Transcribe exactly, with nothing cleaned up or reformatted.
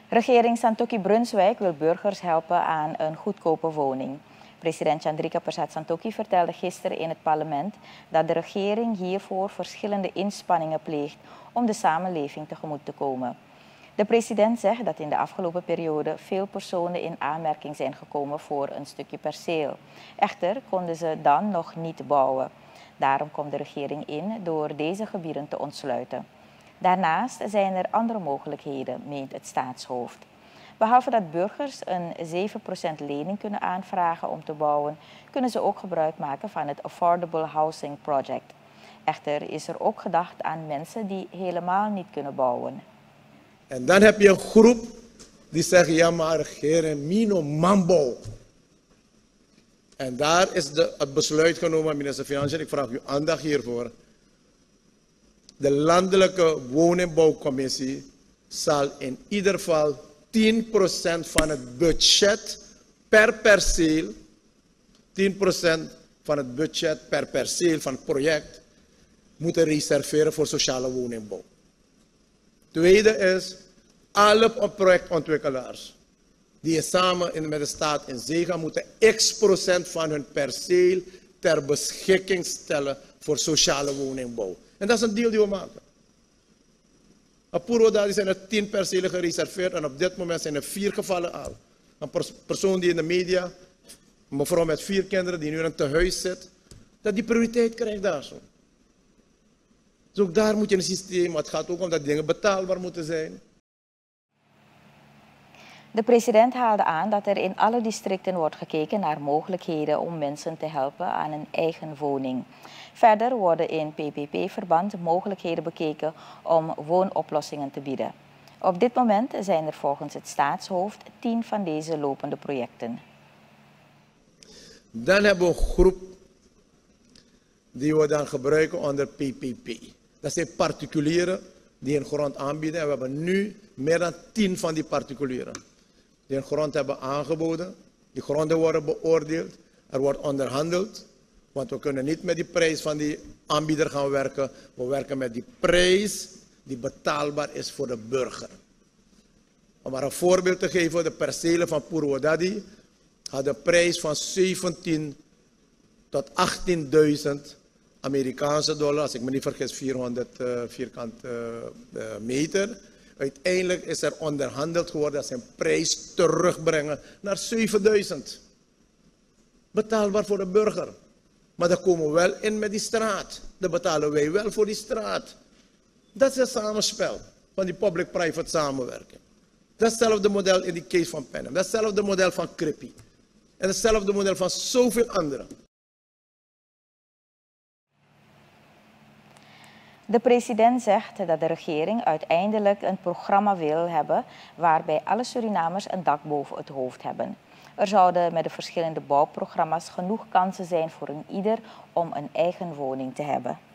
Regering Santokhi-Brunswijk wil burgers helpen aan een goedkope woning. President Chandrika Persat Santokhi vertelde gisteren in het parlement dat de regering hiervoor verschillende inspanningen pleegt om de samenleving tegemoet te komen. De president zegt dat in de afgelopen periode veel personen in aanmerking zijn gekomen voor een stukje perceel. Echter konden ze dan nog niet bouwen. Daarom komt de regering in door deze gebieden te ontsluiten. Daarnaast zijn er andere mogelijkheden, meent het staatshoofd. Behalve dat burgers een zeven procent lening kunnen aanvragen om te bouwen, kunnen ze ook gebruik maken van het Affordable Housing Project. Echter is er ook gedacht aan mensen die helemaal niet kunnen bouwen. En dan heb je een groep die zegt, ja maar regering, mino mambo. En daar is de, het besluit genomen, minister Financiën, ik vraag u aandacht hiervoor. De Landelijke Woningbouwcommissie zal in ieder geval tien procent van het budget per perceel, tien procent van het budget per perceel van het project, moeten reserveren voor sociale woningbouw. Tweede is, alle projectontwikkelaars die samen met de staat in zee gaan, moeten x procent van hun perceel ter beschikking stellen voor sociale woningbouw. En dat is een deal die we maken. Op Purwodadi zijn er tien percelen gereserveerd en op dit moment zijn er vier gevallen al. Een pers persoon die in de media, een mevrouw met vier kinderen die nu in een tehuis zit, dat die prioriteit krijgt daar zo. Dus ook daar moet je een systeem, maar het gaat ook om dat dingen betaalbaar moeten zijn. De president haalde aan dat er in alle districten wordt gekeken naar mogelijkheden om mensen te helpen aan een eigen woning. Verder worden in P P P-verband mogelijkheden bekeken om woonoplossingen te bieden. Op dit moment zijn er volgens het staatshoofd tien van deze lopende projecten. Dan hebben we een groep die we dan gebruiken onder P P P. Dat zijn particulieren die een grond aanbieden. En we hebben nu meer dan tien van die particulieren die een grond hebben aangeboden. Die gronden worden beoordeeld. Er wordt onderhandeld. Want we kunnen niet met die prijs van die aanbieder gaan werken. We werken met die prijs die betaalbaar is voor de burger. Om maar een voorbeeld te geven, de percelen van Purwodadi hadden een prijs van zeventien tot achttienduizend Amerikaanse dollar, als ik me niet vergis, vierhonderd uh, vierkante uh, uh, meter. Uiteindelijk is er onderhandeld geworden dat ze een prijs terugbrengen naar zevenduizend. Betaalbaar voor de burger. Maar daar komen we wel in met die straat. Daar betalen wij wel voor die straat. Dat is het samenspel van die public-private samenwerking. Datzelfde model in die case van Penem. Datzelfde model van Crippi. En hetzelfde model van zoveel anderen. De president zegt dat de regering uiteindelijk een programma wil hebben waarbij alle Surinamers een dak boven het hoofd hebben. Er zouden met de verschillende bouwprogramma's genoeg kansen zijn voor een ieder om een eigen woning te hebben.